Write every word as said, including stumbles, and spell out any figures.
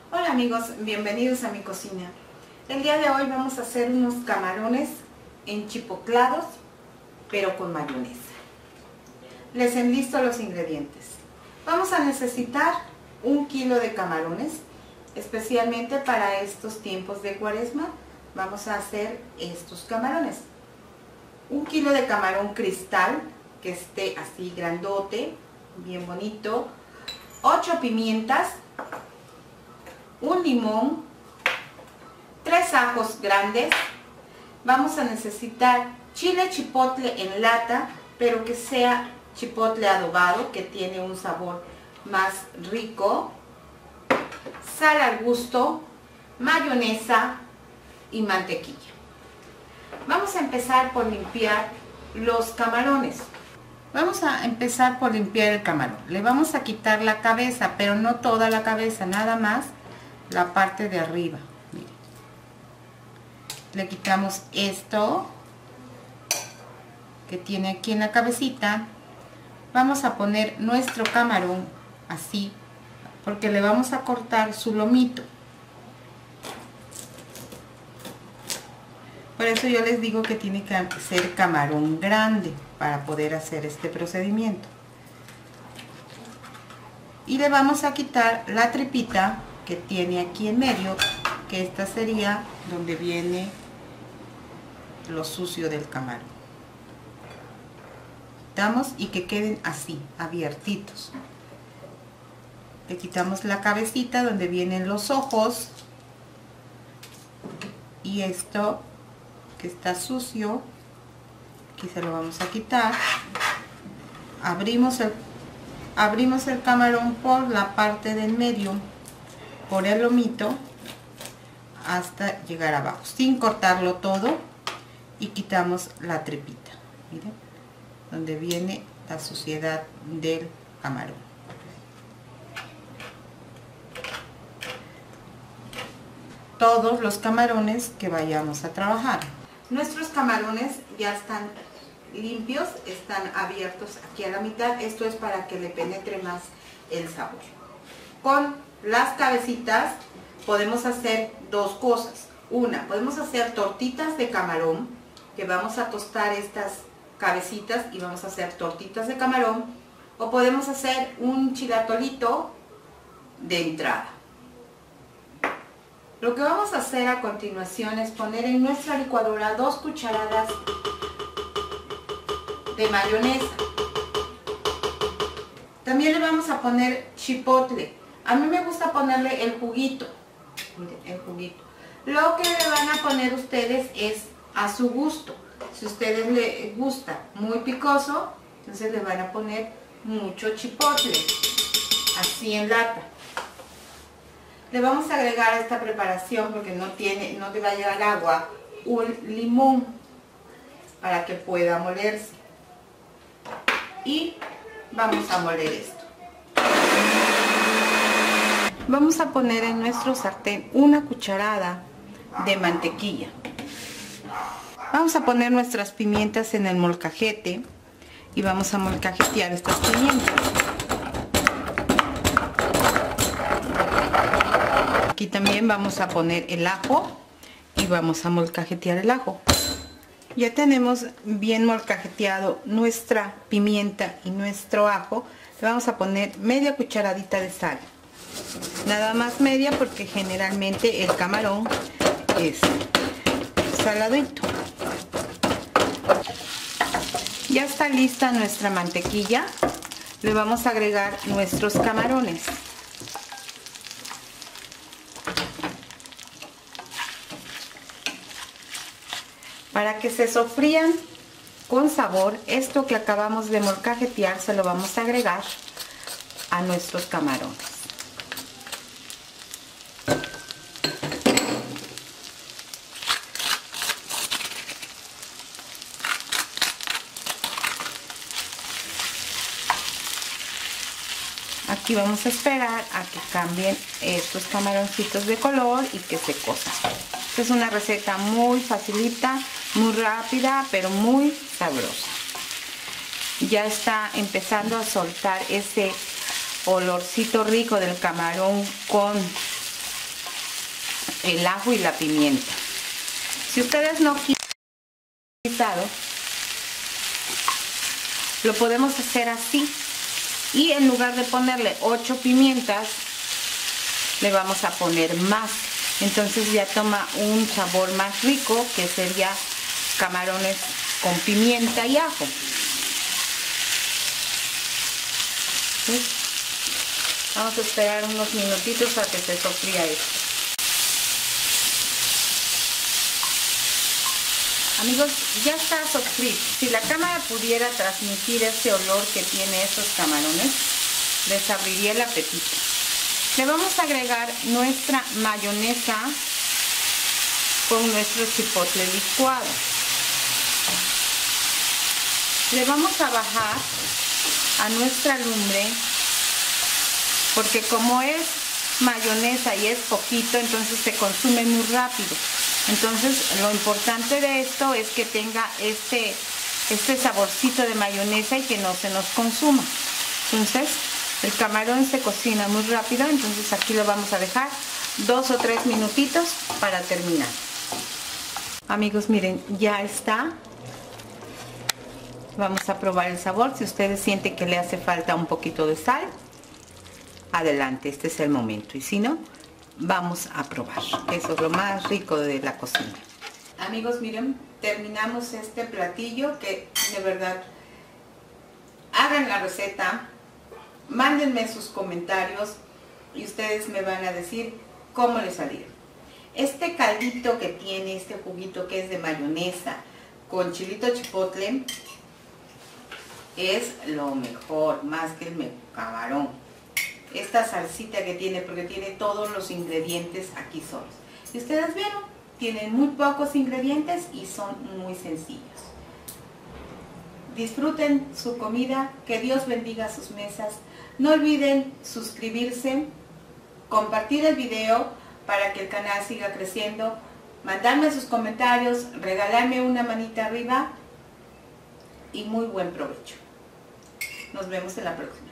Hola amigos, bienvenidos a mi cocina. El día de hoy vamos a hacer unos camarones enchipotlados, pero con mayonesa. Les enlisto los ingredientes. Vamos a necesitar un kilo de camarones, especialmente para estos tiempos de cuaresma. Vamos a hacer estos camarones. Un kilo de camarón cristal, que esté así grandote, bien bonito. ocho pimientas, un limón, tres ajos grandes. Vamos a necesitar chile chipotle en lata, pero que sea chipotle adobado, que tiene un sabor más rico, sal al gusto, mayonesa y mantequilla. Vamos a empezar por limpiar los camarones. Vamos a empezar por limpiar el camarón. Le vamos a quitar la cabeza, pero no toda la cabeza, nada más la parte de arriba. Miren. Le quitamos esto que tiene aquí en la cabecita. Vamos a poner nuestro camarón así, porque le vamos a cortar su lomito. Por eso yo les digo que tiene que ser camarón grande para poder hacer este procedimiento. Y le vamos a quitar la tripita que tiene aquí en medio, que esta sería donde viene lo sucio del camarón. Quitamos y que queden así, abiertitos. Le quitamos la cabecita donde vienen los ojos y esto que está sucio, aquí se lo vamos a quitar. Abrimos el, abrimos el camarón por la parte del medio, por el lomito, hasta llegar abajo, sin cortarlo todo, y quitamos la tripita, miren, donde viene la suciedad del camarón. Todos los camarones que vayamos a trabajar. Nuestros camarones ya están limpios, están abiertos aquí a la mitad. Esto es para que le penetre más el sabor. Con las cabecitas podemos hacer dos cosas. Una, podemos hacer tortitas de camarón, que vamos a tostar estas cabecitas y vamos a hacer tortitas de camarón. O podemos hacer un chilatolito de entrada. Lo que vamos a hacer a continuación es poner en nuestra licuadora dos cucharadas de mayonesa. También le vamos a poner chipotle. A mí me gusta ponerle el juguito. Miren, el juguito. Lo que le van a poner ustedes es a su gusto. Si a ustedes les gusta muy picoso, entonces le van a poner mucho chipotle, así en lata. Le vamos a agregar a esta preparación, porque no tiene, no te va a llevar agua, un limón para que pueda molerse. Y vamos a moler esto. Vamos a poner en nuestro sartén una cucharada de mantequilla. Vamos a poner nuestras pimientas en el molcajete y vamos a molcajetear estas pimientas. Aquí también vamos a poner el ajo y vamos a molcajetear el ajo. Ya tenemos bien molcajeteado nuestra pimienta y nuestro ajo. Le vamos a poner media cucharadita de sal. Nada más media, porque generalmente el camarón es saladito. Ya está lista nuestra mantequilla. Le vamos a agregar nuestros camarones. Para que se sofrían con sabor, esto que acabamos de molcajetear se lo vamos a agregar a nuestros camarones. Aquí vamos a esperar a que cambien estos camaroncitos de color y que se cosan. Esta es una receta muy facilita, muy rápida, pero muy sabrosa. Ya está empezando a soltar ese olorcito rico del camarón con el ajo y la pimienta. Si ustedes no quieren guisado, lo podemos hacer así, y en lugar de ponerle ocho pimientas, le vamos a poner más. Entonces ya toma un sabor más rico, que sería camarones con pimienta y ajo. ¿Sí? Vamos a esperar unos minutitos a que se sofría esto. Amigos, ya está sofrito. Si la cámara pudiera transmitir ese olor que tiene esos camarones, les abriría el apetito. Le vamos a agregar nuestra mayonesa con nuestro chipotle licuado. Le vamos a bajar a nuestra lumbre, porque como es mayonesa y es poquito, entonces se consume muy rápido. Entonces lo importante de esto es que tenga este, este saborcito de mayonesa y que no se nos consuma. Entonces el camarón se cocina muy rápido, entonces aquí lo vamos a dejar dos o tres minutitos para terminar. Amigos, miren, ya está. Vamos a probar el sabor. Si ustedes sienten que le hace falta un poquito de sal, adelante, este es el momento. Y si no, vamos a probar. Eso es lo más rico de la cocina. Amigos, miren, terminamos este platillo que de verdad, hagan la receta, mándenme sus comentarios y ustedes me van a decir cómo les salieron. Este caldito que tiene, este juguito que es de mayonesa con chilito chipotle, es lo mejor, más que el camarón. Esta salsita que tiene, porque tiene todos los ingredientes aquí solos. Y ustedes vieron, tienen muy pocos ingredientes y son muy sencillos. Disfruten su comida, que Dios bendiga sus mesas. No olviden suscribirse, compartir el video para que el canal siga creciendo, mandarme sus comentarios, regalarme una manita arriba y muy buen provecho. Nos vemos en la próxima.